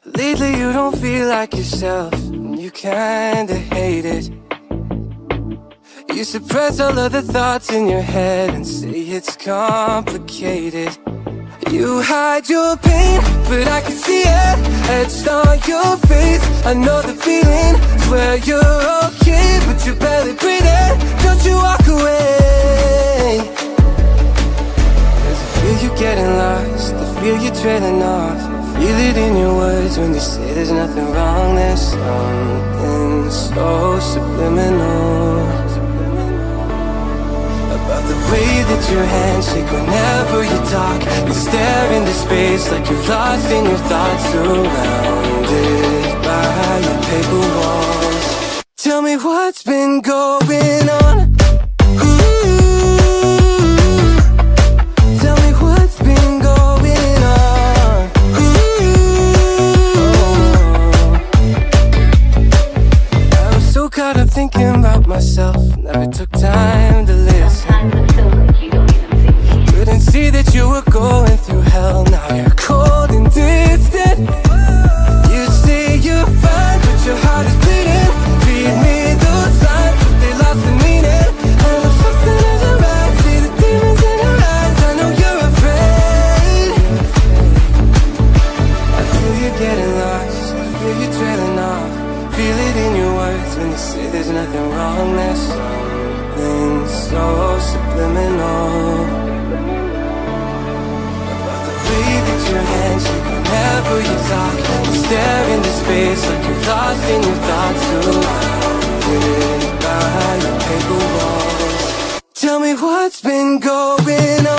Lately you don't feel like yourself, and you kinda hate it. You suppress all of the thoughts in your head and say it's complicated. You hide your pain, but I can see it etched on your face. I know the feeling, swear you're okay, but you're barely breathing. Don't you walk away. 'Cause I feel you getting lost, I feel you trailing off. Feel it in your words when you say there's nothing wrong. There's something so subliminal about the way that your hands shake whenever you talk. You stare into space like you're lost in your thoughts, surrounded by your paper walls. Tell me what's been going on. Tell me what's been going on. I was so caught up thinking about myself, never took time to listen. Couldn't see that you were going through hell. Now you're cold and distant. You say you're fine, but your heart is bleeding. Feed me those signs, but they lost the meaning. I know something isn't right. See the demons in your eyes. I know you're afraid. I feel you getting lost, I feel you trailing off. Feel it in your words when you say there's nothing wrong. There's something so subliminal about the way that your hands shake whenever you talk. You stare into space like you're lost in your thoughts, surrounded by your paper walls. Tell me what's been going on.